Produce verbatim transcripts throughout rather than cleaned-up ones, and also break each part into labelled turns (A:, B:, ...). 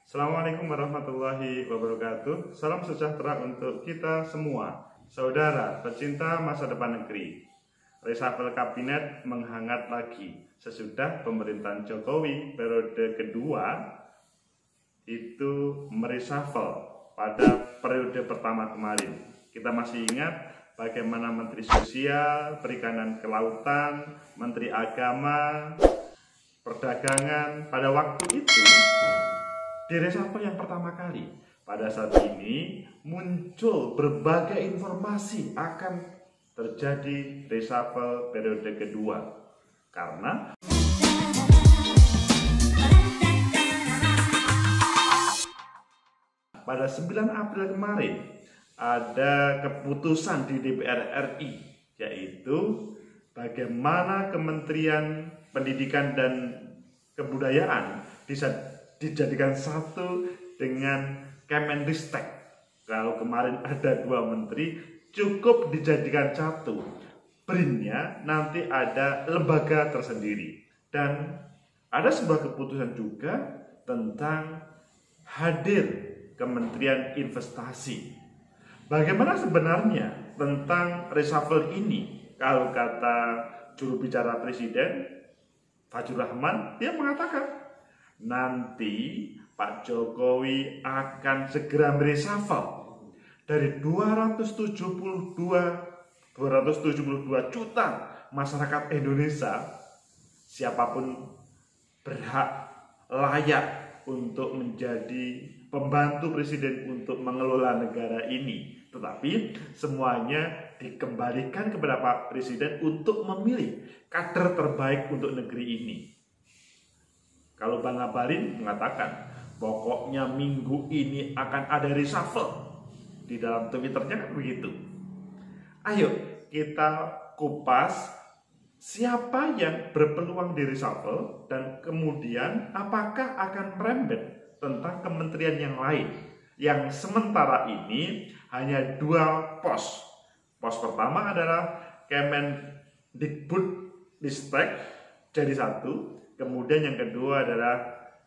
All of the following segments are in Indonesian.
A: Assalamualaikum warahmatullahi wabarakatuh. Salam sejahtera untuk kita semua, saudara pecinta masa depan negeri. Reshuffle kabinet menghangat lagi sesudah pemerintahan Jokowi periode kedua itu mereshuffle pada periode pertama kemarin. Kita masih ingat bagaimana Menteri Sosial, Perikanan Kelautan, Menteri Agama, Perdagangan pada waktu itu di reshuffle yang pertama kali. Pada saat ini muncul berbagai informasi akan terjadi reshuffle periode kedua. Karena pada sembilan April kemarin ada keputusan di D P R R I, yaitu bagaimana Kementerian Pendidikan dan Kebudayaan bisa dijadikan satu dengan Kemenristek. Kalau kemarin ada dua menteri, cukup dijadikan satu. B R I N-nya nanti ada lembaga tersendiri. Dan ada sebuah keputusan juga tentang hadir Kementerian Investasi. Bagaimana sebenarnya tentang reshuffle ini? Kalau kata juru bicara Presiden Fajrul Rahman, dia mengatakan nanti Pak Jokowi akan segera mereshuffle dari dua ratus tujuh puluh dua juta masyarakat Indonesia. Siapapun berhak, layak untuk menjadi pembantu presiden untuk mengelola negara ini. Tetapi semuanya dikembalikan kepada Pak Presiden untuk memilih kader terbaik untuk negeri ini. Kalau Bang Ngabalin mengatakan, pokoknya minggu ini akan ada reshuffle. Di dalam Twitternya kan begitu. Ayo kita kupas siapa yang berpeluang di reshuffle dan kemudian apakah akan merembet tentang kementerian yang lain. Yang sementara ini hanya dua pos. Pos pertama adalah Kemendikbudristek jadi satu. Kemudian yang kedua adalah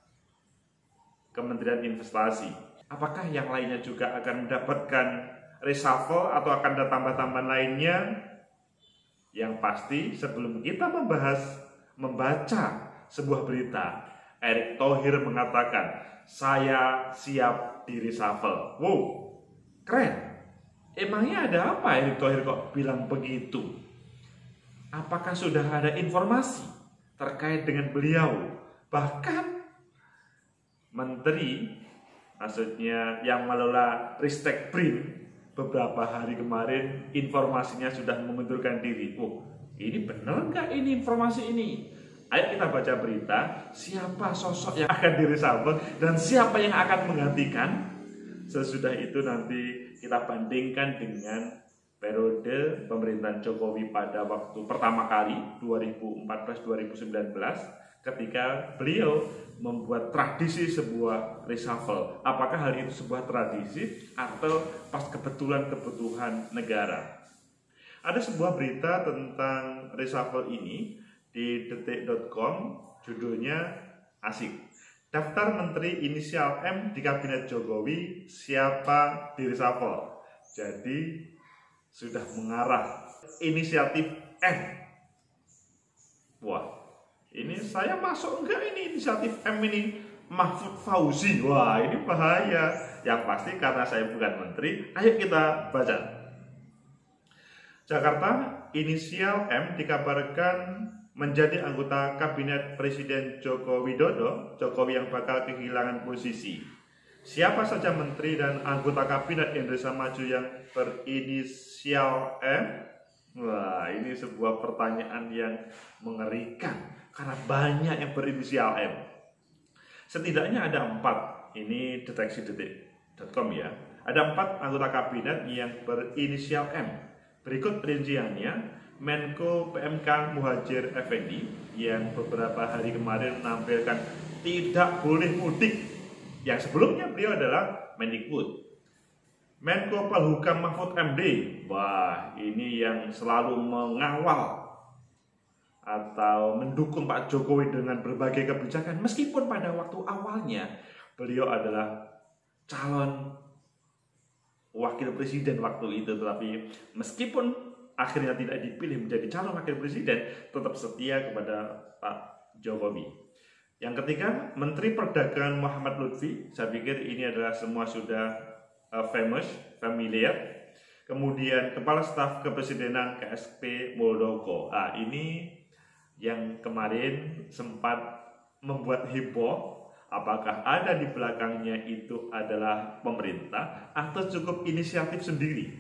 A: Kementerian Investasi. Apakah yang lainnya juga akan mendapatkan reshuffle atau akan ada tambah-tambahan lainnya? Yang pasti sebelum kita membahas, membaca sebuah berita, Erick Thohir mengatakan, saya siap di reshuffle. Wow, keren. Emangnya ada apa Erick Thohir kok bilang begitu? Apakah sudah ada informasi terkait dengan beliau? Bahkan menteri, maksudnya yang mengelola Ristek B R I N, beberapa hari kemarin informasinya sudah mengundurkan diri. Oh, ini benar nggak ini informasi ini? Ayo kita baca berita, siapa sosok yang akan direshuffle dan siapa yang akan menggantikan. Sesudah itu nanti kita bandingkan dengan periode pemerintahan Jokowi pada waktu pertama kali dua ribu empat belas dua ribu sembilan belas ketika beliau membuat tradisi sebuah reshuffle. Apakah hal itu sebuah tradisi atau pas kebetulan kebutuhan negara? Ada sebuah berita tentang reshuffle ini di detik titik com, judulnya asik. Daftar menteri inisial M di kabinet Jokowi siapa di reshuffle. Jadi sudah mengarah inisiatif M. Wah, ini saya masuk enggak ini inisiatif M ini Mahfud Fauzi? Wah, ini bahaya. Yang pasti karena saya bukan menteri, ayo kita baca. Jakarta, inisial M dikabarkan menjadi anggota kabinet Presiden Joko Widodo, Jokowi yang bakal kehilangan posisi. Siapa saja menteri dan anggota kabinet Indonesia Maju yang berinisial M? Wah, ini sebuah pertanyaan yang mengerikan karena banyak yang berinisial M. Setidaknya ada empat, ini deteksi detik titik com ya. Ada empat anggota kabinet yang berinisial M. Berikut rinciannya. Menko P M K Muhadjir Effendi yang beberapa hari kemarin menampilkan tidak boleh mudik. Yang sebelumnya beliau adalah Mendikbud. Menko Polhukam Mahfud M D. Wah, ini yang selalu mengawal atau mendukung Pak Jokowi dengan berbagai kebijakan. Meskipun pada waktu awalnya beliau adalah calon wakil presiden waktu itu, tetapi meskipun akhirnya tidak dipilih menjadi calon wakil presiden, tetap setia kepada Pak Jokowi. Yang ketiga, Menteri Perdagangan Muhammad Lutfi. Saya pikir ini adalah semua sudah uh, famous, familiar. Kemudian Kepala Staf Kepresidenan K S P Muldoko. Nah, ini yang kemarin sempat membuat heboh. Apakah ada di belakangnya itu adalah pemerintah atau cukup inisiatif sendiri?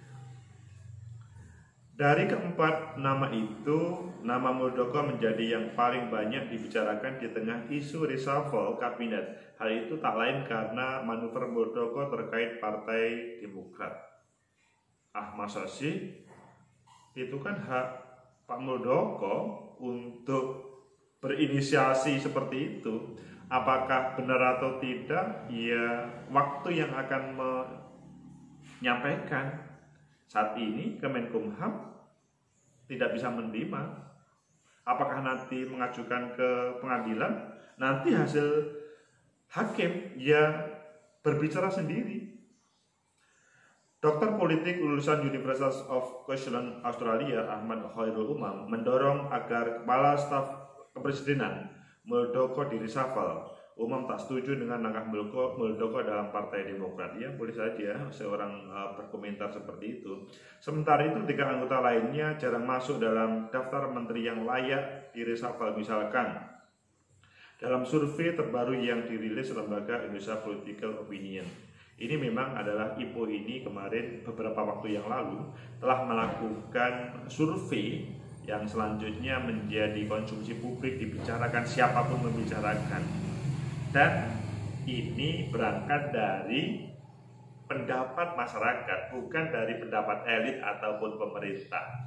A: Dari keempat nama itu, nama Muldoko menjadi yang paling banyak dibicarakan di tengah isu reshuffle kabinet. Hal itu tak lain karena manuver Muldoko terkait Partai Demokrat. Ah, masa sih? Itu kan hak Pak Muldoko untuk berinisiasi seperti itu. Apakah benar atau tidak? Ya, waktu yang akan menyampaikan. Saat ini Kemenkumham tidak bisa menerima. Apakah nanti mengajukan ke pengadilan? Nanti hasil hakim ya berbicara sendiri. Doktor politik lulusan University of Queensland Australia, Ahmad Khairul Umam, mendorong agar Kepala Staf Kepresidenan Muldoko di reshuffle. Umam tak setuju dengan langkah Muldoko, Muldoko dalam Partai Demokrat. Ya, boleh saja seorang uh, berkomentar seperti itu. Sementara itu, tiga anggota lainnya jarang masuk dalam daftar menteri yang layak di reshuffle. Misalkan, dalam survei terbaru yang dirilis lembaga Indonesia Political Opinion. Ini memang adalah I P O ini kemarin beberapa waktu yang lalu telah melakukan survei yang selanjutnya menjadi konsumsi publik, dibicarakan siapapun membicarakan. Dan ini berangkat dari pendapat masyarakat, bukan dari pendapat elit ataupun pemerintah.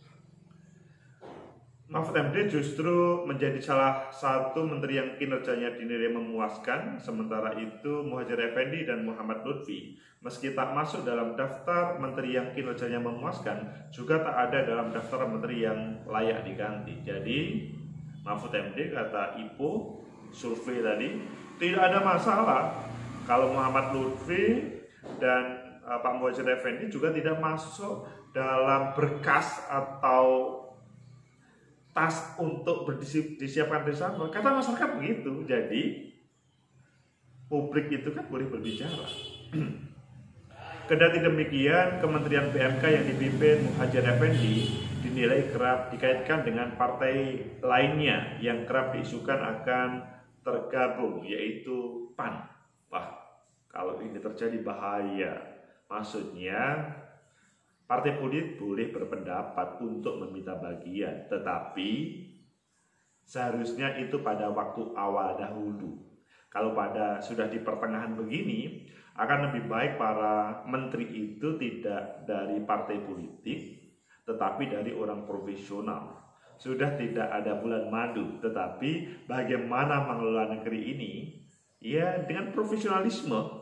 A: Mahfud M D justru menjadi salah satu menteri yang kinerjanya dinilai memuaskan. Sementara itu Muhadjir Effendi dan Muhammad Lutfi, meski tak masuk dalam daftar menteri yang kinerjanya memuaskan, juga tak ada dalam daftar menteri yang layak diganti. Jadi Mahfud M D kata I P O survei tadi, tidak ada masalah kalau Muhammad Lutfi dan uh, Pak Muhadjir Effendi juga tidak masuk dalam berkas atau tas untuk disiapkan reshuffle. Kata masyarakat begitu. Jadi publik itu kan boleh berbicara. Kendati demikian, Kementerian P M K yang dipimpin Muhadjir Effendi dinilai kerap dikaitkan dengan partai lainnya yang kerap diisukan akan tergabung, yaitu P A N. Wah, kalau ini terjadi bahaya. Maksudnya partai politik boleh berpendapat untuk meminta bagian, tetapi seharusnya itu pada waktu awal dahulu. Kalau pada sudah di pertengahan begini, akan lebih baik para menteri itu tidak dari partai politik, tetapi dari orang profesional. Sudah tidak ada bulan madu, tetapi bagaimana mengelola negeri ini, ya dengan profesionalisme.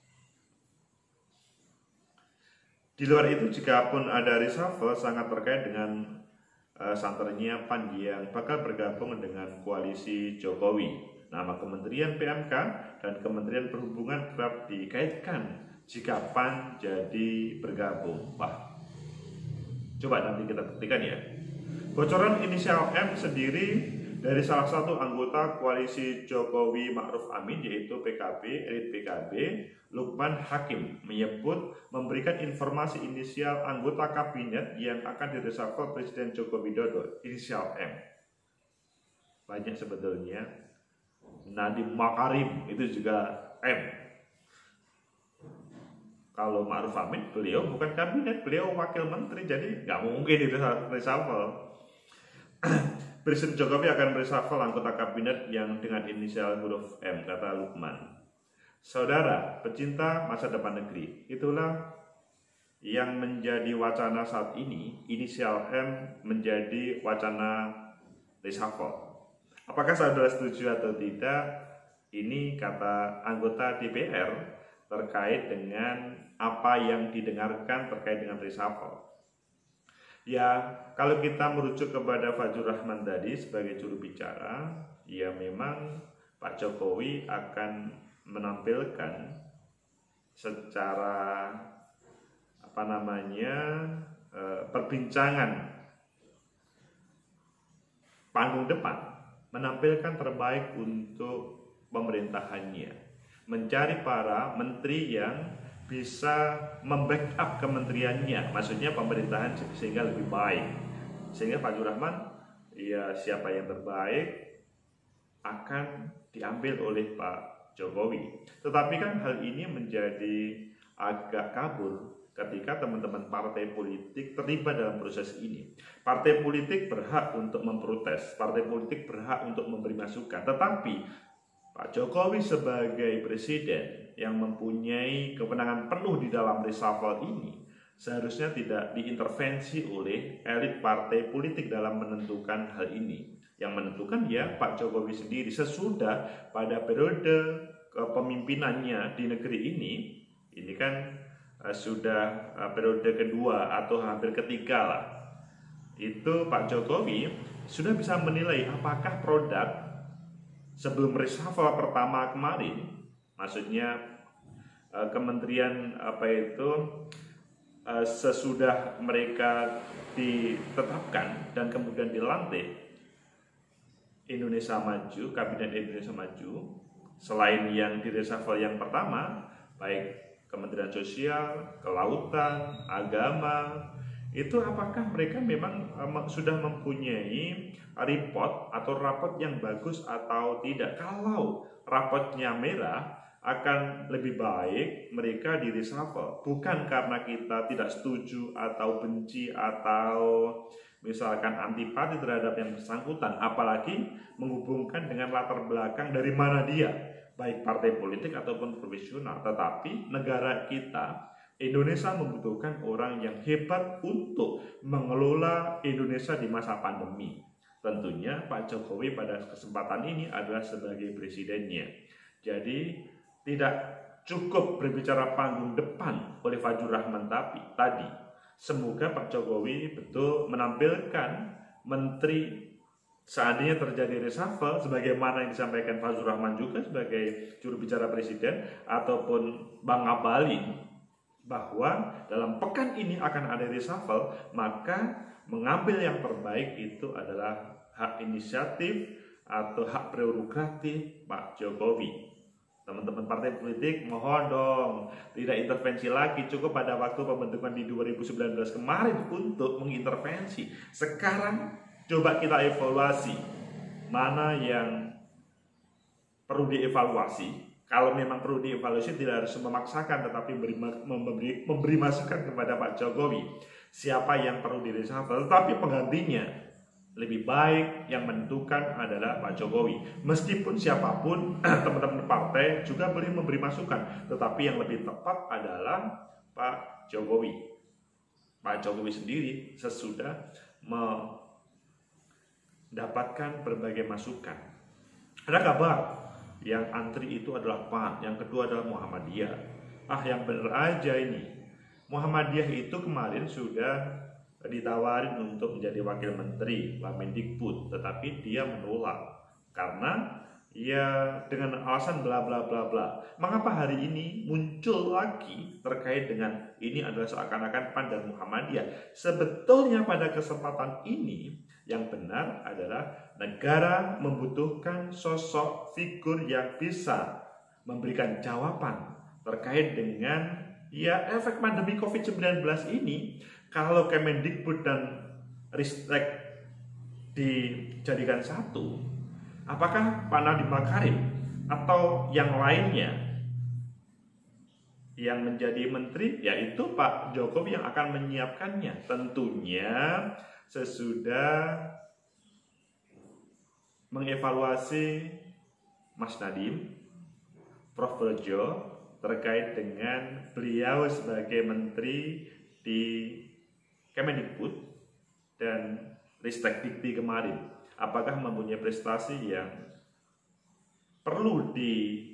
A: Di luar itu, jika pun ada reshuffle, sangat terkait dengan uh, santernya P A N yang bakal bergabung dengan koalisi Jokowi. Nama Kementerian P M K dan Kementerian Perhubungan kerap dikaitkan jika P A N jadi bergabung. Wah, coba nanti kita buktikan ya. Bocoran inisial M sendiri dari salah satu anggota koalisi Jokowi Ma'ruf Amin, yaitu P K B, elit P K B, Lukman Hakim, menyebut memberikan informasi inisial anggota kabinet yang akan direshuffle Presiden Joko Widodo, inisial M. Banyak sebetulnya. Nadiem Makarim itu juga M. Kalau Ma'ruf Amin, beliau bukan kabinet, beliau wakil menteri, jadi nggak mungkin direshuffle. Presiden Jokowi akan reshuffle anggota kabinet yang dengan inisial huruf M, kata Lukman. Saudara, pecinta masa depan negeri, itulah yang menjadi wacana saat ini. Inisial M menjadi wacana reshuffle. Apakah saudara setuju atau tidak? Ini kata anggota D P R terkait dengan apa yang didengarkan terkait dengan reshuffle. Ya, kalau kita merujuk kepada Fajrul Rahman tadi sebagai juru bicara, ya memang Pak Jokowi akan menampilkan secara apa namanya e, perbincangan panggung depan, menampilkan terbaik untuk pemerintahannya, mencari para menteri yang bisa membackup kementeriannya, maksudnya pemerintahan sehingga lebih baik, sehingga Pak Rahman ya siapa yang terbaik akan diambil oleh Pak Jokowi. Tetapi kan hal ini menjadi agak kabur ketika teman-teman partai politik terlibat dalam proses ini. Partai politik berhak untuk memprotes, partai politik berhak untuk memberi masukan. Tetapi Pak Jokowi sebagai presiden yang mempunyai kewenangan penuh di dalam reshuffle ini seharusnya tidak diintervensi oleh elit partai politik dalam menentukan hal ini. Yang menentukan ya Pak Jokowi sendiri sesudah pada periode kepemimpinannya di negeri ini, ini kan uh, sudah uh, periode kedua atau hampir ketiga lah, itu Pak Jokowi sudah bisa menilai apakah produk sebelum reshuffle pertama kemarin, maksudnya uh, kementerian apa itu uh, sesudah mereka ditetapkan dan kemudian dilantik Indonesia Maju, Kabinet Indonesia Maju, selain yang di reshuffle yang pertama, baik Kementerian Sosial, Kelautan, Agama, itu apakah mereka memang um, sudah mempunyai report atau rapot yang bagus atau tidak? Kalau rapotnya merah, akan lebih baik mereka di reshuffle, bukan karena kita tidak setuju atau benci atau misalkan antipati terhadap yang bersangkutan, apalagi menghubungkan dengan latar belakang dari mana dia, baik partai politik ataupun profesional. Tetapi negara kita, Indonesia, membutuhkan orang yang hebat untuk mengelola Indonesia di masa pandemi. Tentunya Pak Jokowi pada kesempatan ini adalah sebagai presidennya. Jadi tidak cukup berbicara panggung depan oleh Fajrul Rahman tapi tadi semoga Pak Jokowi betul menampilkan menteri seandainya terjadi reshuffle sebagaimana yang disampaikan Fajrul Rahman juga sebagai juru bicara presiden ataupun Bang Abalin, bahwa dalam pekan ini akan ada reshuffle, maka mengambil yang terbaik itu adalah hak inisiatif atau hak prerogatif Pak Jokowi. Teman-teman partai politik, mohon dong tidak intervensi lagi. Cukup pada waktu pembentukan di dua ribu sembilan belas kemarin untuk mengintervensi. Sekarang coba kita evaluasi mana yang perlu dievaluasi. Kalau memang perlu dievaluasi, tidak harus memaksakan, tetapi memberi, memberi, memberi masukan kepada Pak Jokowi siapa yang perlu direshuffle. Tetapi penggantinya lebih baik yang menentukan adalah Pak Jokowi. Meskipun siapapun teman-teman partai juga boleh memberi masukan, tetapi yang lebih tepat adalah Pak Jokowi. Pak Jokowi sendiri sesudah mendapatkan berbagai masukan. Ada kabar yang antri itu adalah P A N, yang kedua adalah Muhammadiyah. Ah, yang benar aja ini. Muhammadiyah itu kemarin sudah ditawarin untuk menjadi wakil menteri Wamendikbud, tetapi dia menolak karena ya dengan alasan bla bla bla bla. Mengapa hari ini muncul lagi terkait dengan ini adalah seakan-akan P A N dan Muhammadiyah? Sebetulnya pada kesempatan ini yang benar adalah negara membutuhkan sosok figur yang bisa memberikan jawaban terkait dengan ya efek pandemi covid sembilan belas ini. Kalau Kemendikbud dan Ristek dijadikan satu, apakah Pak Nadiem Makarim atau yang lainnya yang menjadi menteri, yaitu Pak Jokowi yang akan menyiapkannya? Tentunya sesudah mengevaluasi Mas Nadiem, Prof Brojo terkait dengan beliau sebagai menteri di Kemendikbud dan Ristek Dikti kemarin, apakah mempunyai prestasi yang perlu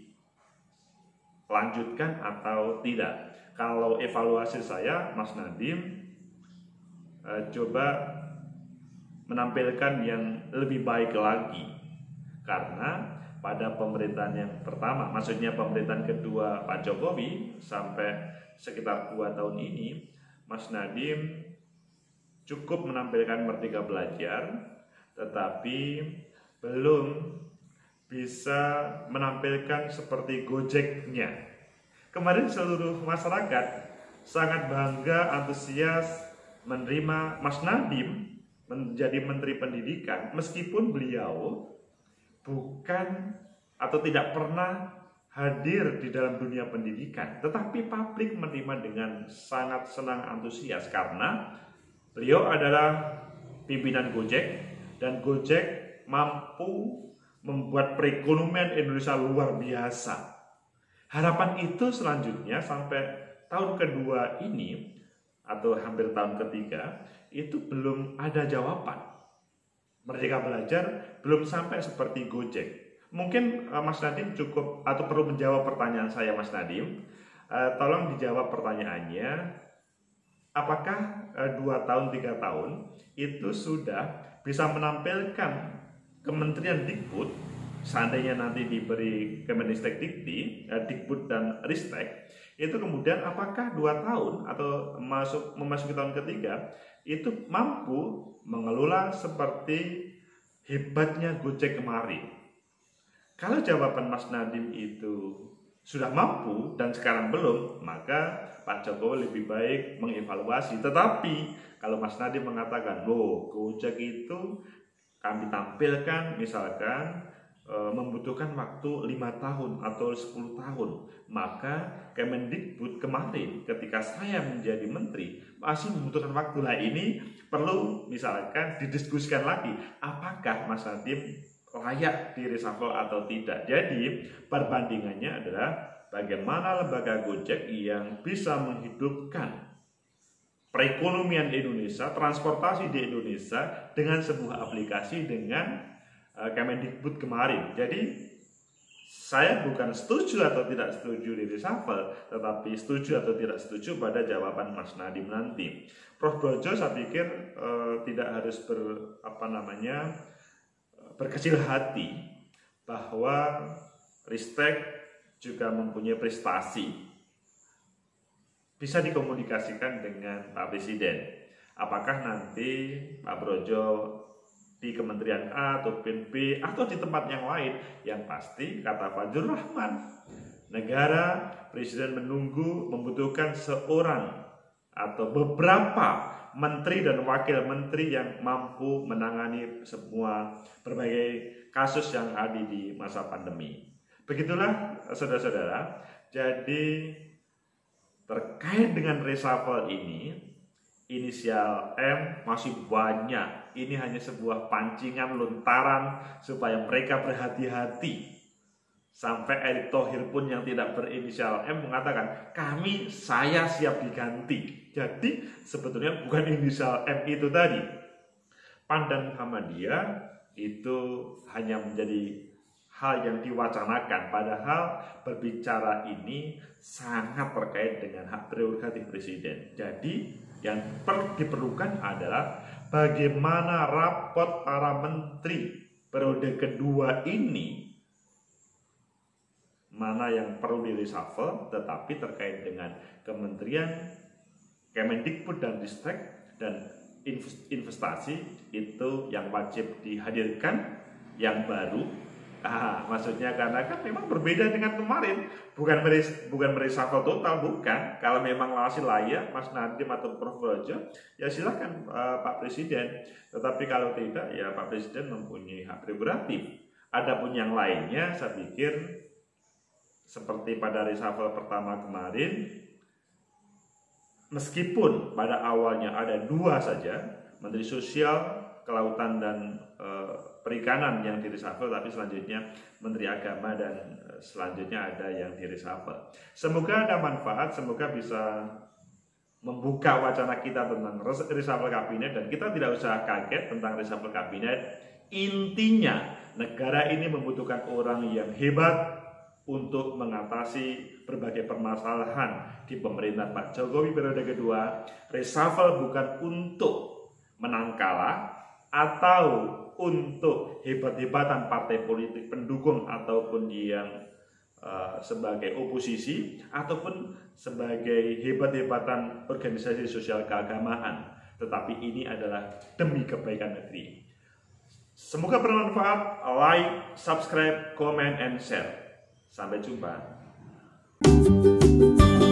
A: dilanjutkan atau tidak? Kalau evaluasi saya, Mas Nadiem eh, coba menampilkan yang lebih baik lagi, karena pada pemerintahan yang pertama, maksudnya pemerintahan kedua Pak Jokowi sampai sekitar dua tahun ini, Mas Nadiem cukup menampilkan Merdeka Belajar, tetapi belum bisa menampilkan seperti Gojeknya. Kemarin seluruh masyarakat sangat bangga, antusias menerima Mas Nadiem menjadi Menteri Pendidikan, meskipun beliau bukan atau tidak pernah hadir di dalam dunia pendidikan, tetapi publik menerima dengan sangat senang, antusias, karena beliau adalah pimpinan Gojek, dan Gojek mampu membuat perekonomian Indonesia luar biasa. Harapan itu selanjutnya sampai tahun kedua ini atau hampir tahun ketiga itu belum ada jawaban. Merdeka Belajar belum sampai seperti Gojek. Mungkin uh, Mas Nadiem cukup atau perlu menjawab pertanyaan saya, Mas Nadiem. Uh, tolong dijawab pertanyaannya. Apakah uh, dua tahun, tiga tahun itu sudah bisa menampilkan Kementerian Dikbud, seandainya nanti diberi Kemenristek Dikti, uh, Dikbud dan Ristek, itu kemudian apakah dua tahun atau masuk memasuki tahun ketiga itu mampu mengelola seperti hebatnya Gojek kemarin? Kalau jawaban Mas Nadiem itu sudah mampu dan sekarang belum, maka Pak Jokowi lebih baik mengevaluasi. Tetapi kalau Mas Nadiem mengatakan, loh, Gojek itu kami tampilkan misalkan e, membutuhkan waktu lima tahun atau sepuluh tahun, maka Kemendikbud kemarin ketika saya menjadi menteri masih membutuhkan waktu. Lah ini perlu misalkan didiskusikan lagi, apakah Mas Nadiem layak di reshuffle atau tidak. Jadi perbandingannya adalah bagaimana lembaga Gojek yang bisa menghidupkan perekonomian Indonesia, transportasi di Indonesia dengan sebuah aplikasi dengan uh, Kemendikbud kemarin. Jadi saya bukan setuju atau tidak setuju di reshuffle, tetapi setuju atau tidak setuju pada jawaban Mas Nadiem nanti. Prof Brojo saya pikir uh, tidak harus ber apa namanya berkecil hati bahwa Ristek juga mempunyai prestasi, bisa dikomunikasikan dengan Pak Presiden. Apakah nanti Pak Brojo di Kementerian A atau B atau di tempat yang lain, yang pasti kata Fajrul Rahman, negara Presiden menunggu membutuhkan seorang atau beberapa menteri dan wakil menteri yang mampu menangani semua berbagai kasus yang ada di masa pandemi. Begitulah saudara-saudara. Jadi terkait dengan reshuffle ini, inisial M masih banyak. Ini hanya sebuah pancingan lontaran supaya mereka berhati-hati. Sampai Erick Thohir pun yang tidak berinisial M mengatakan, kami, saya siap diganti. Jadi sebetulnya bukan inisial M itu tadi. P A N dan Muhammadiyah itu hanya menjadi hal yang diwacanakan. Padahal berbicara ini sangat terkait dengan hak prerogatif Presiden. Jadi yang perlu diperlukan adalah bagaimana rapot para menteri periode kedua ini, mana yang perlu di reshuffle, tetapi terkait dengan kementerian Kemendikbud dan Ristek dan investasi itu yang wajib dihadirkan yang baru. Ah, maksudnya karena kan memang berbeda dengan kemarin, bukan meres, bukan mereshuffle total, bukan. Kalau memang masih layak Mas Nadiem atau Prof Brojo, ya silakan uh, Pak Presiden. Tetapi kalau tidak, ya Pak Presiden mempunyai hak prerogatif. Adapun yang lainnya, saya pikir seperti pada reshuffle pertama kemarin, meskipun pada awalnya ada dua saja, Menteri Sosial, Kelautan dan e, Perikanan yang direshuffle, tapi selanjutnya Menteri Agama dan e, selanjutnya ada yang direshuffle. Semoga ada manfaat, semoga bisa membuka wacana kita tentang reshuffle kabinet, dan kita tidak usah kaget tentang reshuffle kabinet. Intinya, negara ini membutuhkan orang yang hebat untuk mengatasi berbagai permasalahan di pemerintahan Pak Jokowi periode kedua. Reshuffle bukan untuk menang kalah atau untuk hebat-hebatan partai politik pendukung ataupun yang uh, sebagai oposisi ataupun sebagai hebat-hebatan organisasi sosial keagamaan, tetapi ini adalah demi kebaikan negeri. Semoga bermanfaat. Like, subscribe, comment, and share. Sampai jumpa.